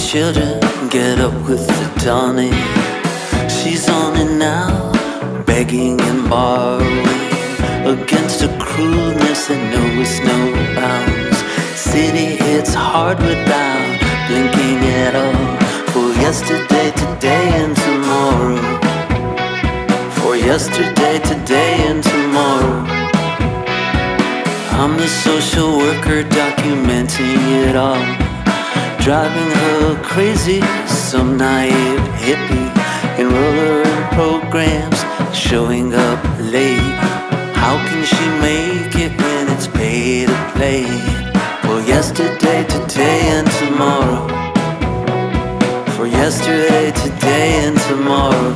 children get up with the dawning. She's on it now, begging and borrowing, against a cruelness that knows no bounds. City hits hard without blinking at all. For yesterday, today, and tomorrow. For yesterday, today, and tomorrow. I'm the social worker documenting it all, driving her crazy, some naive hippie. Enroll her in programs, showing up late. How can she make it when it's pay to play? For yesterday, today, and tomorrow. For yesterday, today, and tomorrow.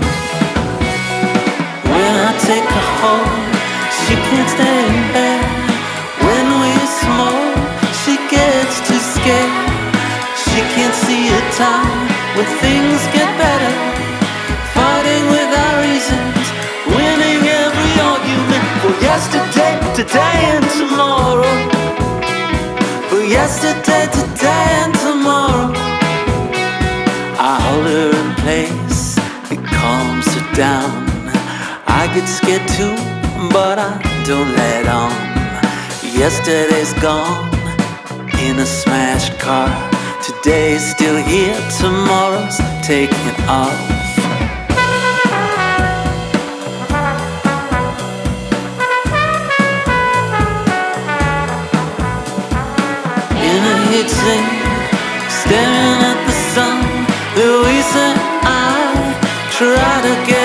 When I take her home, she can't stay in bed. When we smoke, she gets too scared. She can't see a time when things get better. Fighting without reasons, winning every argument. For yesterday, today, and tomorrow. For yesterday, today, and tomorrow. I hold her in place, it calms her down. I get scared too, but I don't let on. Yesterday's gone in a smashed car. Today's still here, tomorrow's taking off. In a heat sink, staring at the sun, Louisa and I try to get